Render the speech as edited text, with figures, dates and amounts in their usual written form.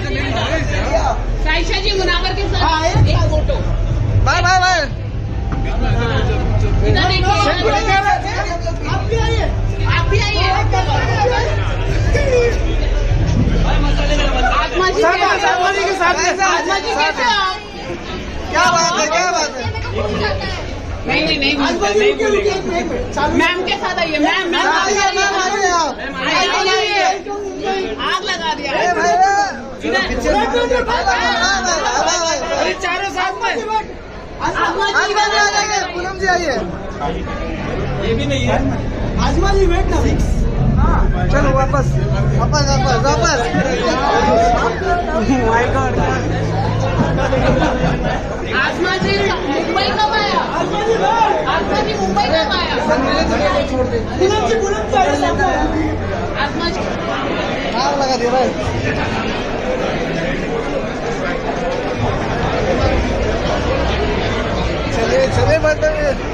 साइशा जी मुनावर के साथ एक फोटो। Bye bye bye. इधर देखिए, आप भी आइए। आजमा जी के साथ, आजमा जी कैसे हो आप? क्या बात है, क्या बात है। नहीं मैम के साथ आइए। मैम आग लगा दिया। चारों साथ में पूनम जी आइए। ये भी नहीं है। आजमा जी वेट ना। चलो वापस वापस वापस वापस। My god. आजमा जी मुंबई कब आया? आजमा जी मुंबई कब आया? छोड़ दे। आजमा जी आग लगा दिया भाई। चलिए चलिए मतलब